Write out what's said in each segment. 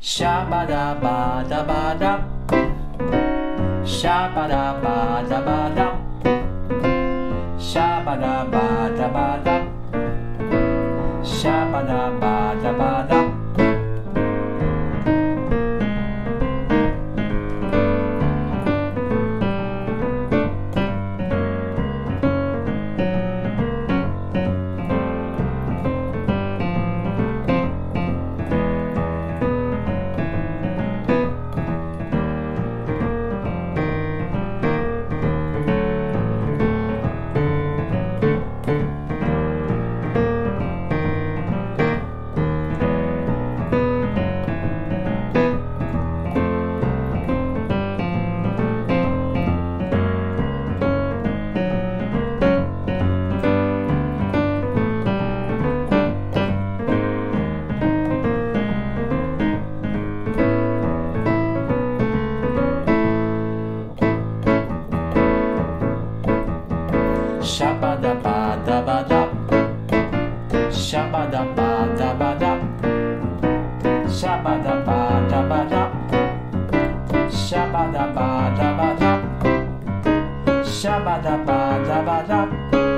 シャバダバダバダシャバダバダバダシャバダバダバダシャバダバダバダシャバダバダバダシャバダバダバダシャバダバダバダシャバダバダバダシャバダバダバダ。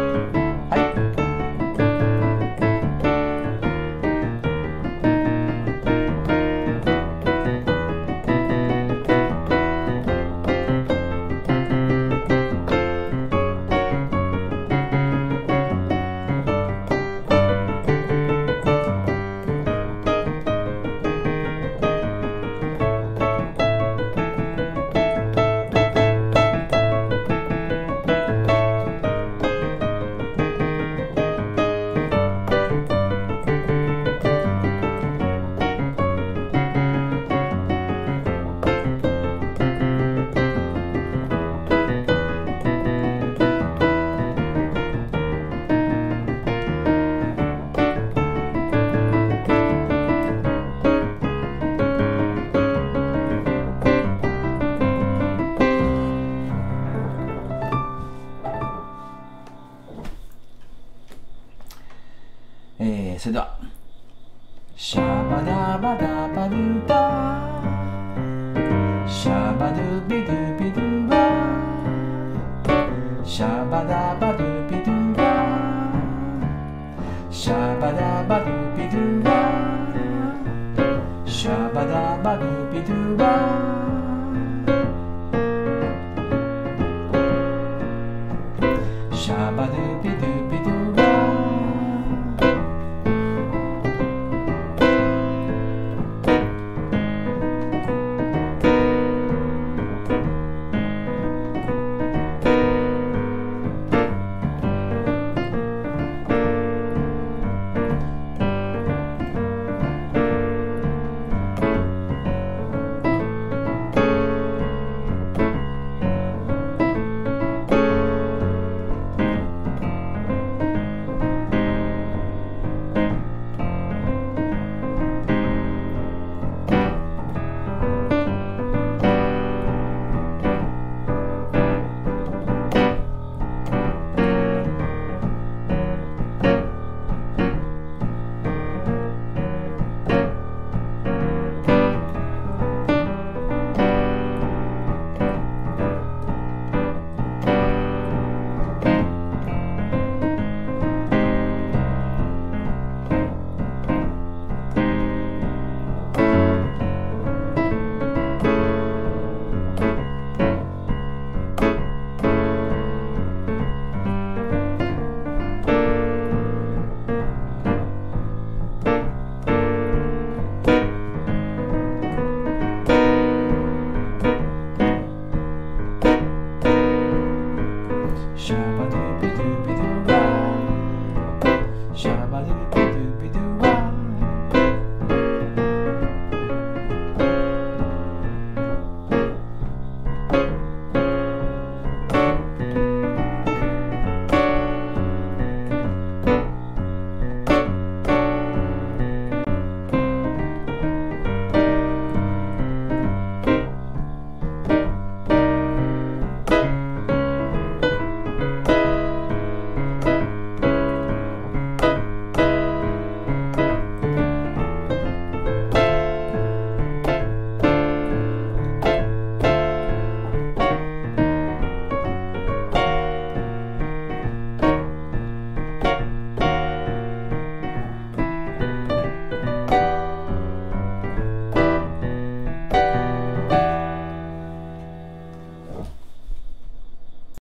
それではシャバダバダバドゥダシャバドゥビドゥビドゥバシャバダバドゥビドゥバシャバダバドゥビドゥバシャバダバドゥビドゥバ